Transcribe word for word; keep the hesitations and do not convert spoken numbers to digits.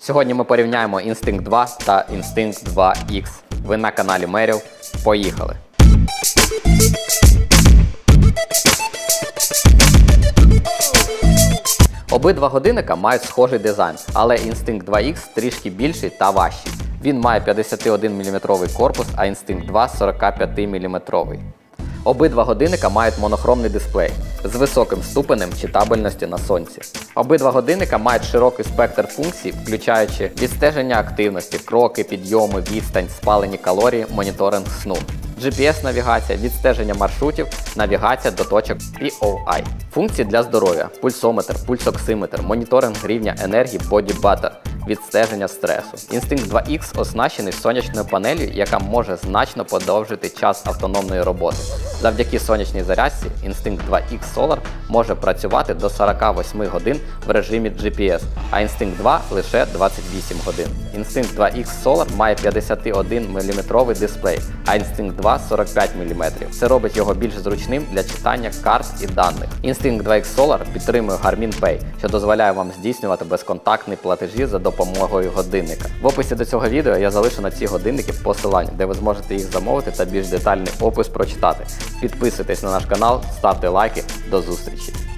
Сьогодні ми порівняємо Instinct два та Instinct два ікс. Ви на каналі Меріл. Поїхали! Обидва годинника мають схожий дизайн, але Instinct два ікс трішки більший та важчий. Він має п'ятдесятиодноміліметровий корпус, а Instinct два сорокап'ятиміліметровий. Обидва годинника мають монохромний дисплей з високим ступенем читабельності на сонці. Обидва годинника мають широкий спектр функцій, включаючи відстеження активності, кроки, підйоми, відстань, спалені калорії, моніторинг сну, джі пі ес-навігація, відстеження маршрутів, навігація до точок пі о ай. Функції для здоров'я: пульсометр, пульсоксиметр, моніторинг рівня енергії Body Butter, відстеження стресу. Instinct два ікс оснащений сонячною панелью, яка може значно подовжити час автономної роботи. Завдяки сонячній зарядці Instinct два ікс Solar може працювати до сорока восьми годин в режимі джі пі ес, а Instinct два лише двадцять вісім годин. Instinct два ікс Solar має п'ятдесятиодноміліметровий дисплей, а Instinct два сорок п'ять міліметрів. Це робить його більш зручним для читання карт і даних. Instinct два ікс Solar підтримує Garmin Pay, що дозволяє вам здійснювати безконтактні платежі за допомогою годинника. В описі до цього відео я залишу на ці годинники посилання, де ви зможете їх замовити та більш детальний опис прочитати. Підписуйтесь на наш канал, ставте лайки. До зустрічі!